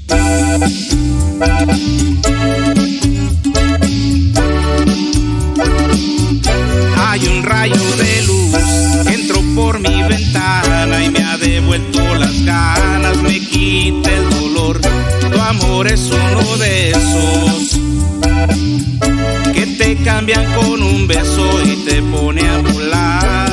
Hay un rayo de luz que entró por mi ventana y me ha devuelto las ganas, me quita el dolor. Tu amor es uno de esos que te cambian con un beso y te pone a volar.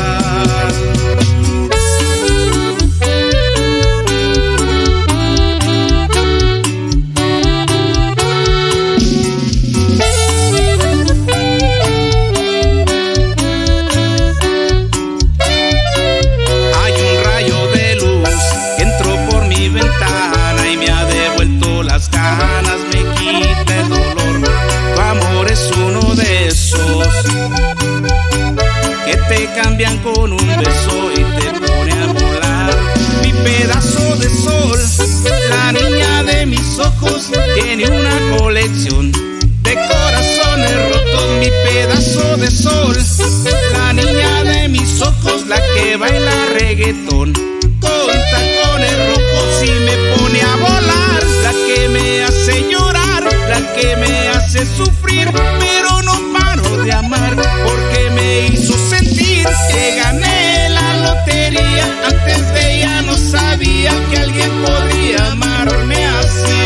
Cambian con un beso y te pone a volar. Mi pedazo de sol, la niña de mis ojos, tiene una colección de corazones rotos. Mi pedazo de sol, la niña de mis ojos, la que baila reggaetón con tacones rojos y me pone a volar. La que me hace llorar, la que me hace sufrir, pero no paro de amar porque me hizo sentir que gané la lotería. Antes de ella no sabía que alguien podría amarme así.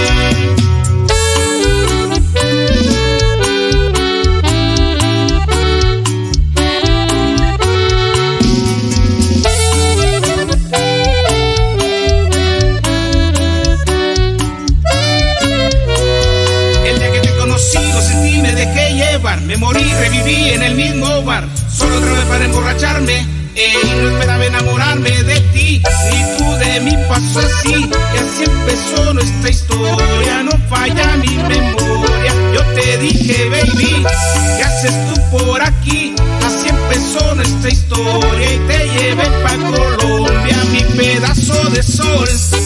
El día que te conocí lo sentí, me dejé llevar, me morí, reviví en el mismo bar. Solo trabajé para emborracharme y no esperaba enamorarme de ti, ni tú de mí. Pasó así y así empezó nuestra historia. No falla mi memoria. Yo te dije, baby, ¿qué haces tú por aquí? Así empezó nuestra historia y te llevé pa' Colombia. Mi pedazo de sol,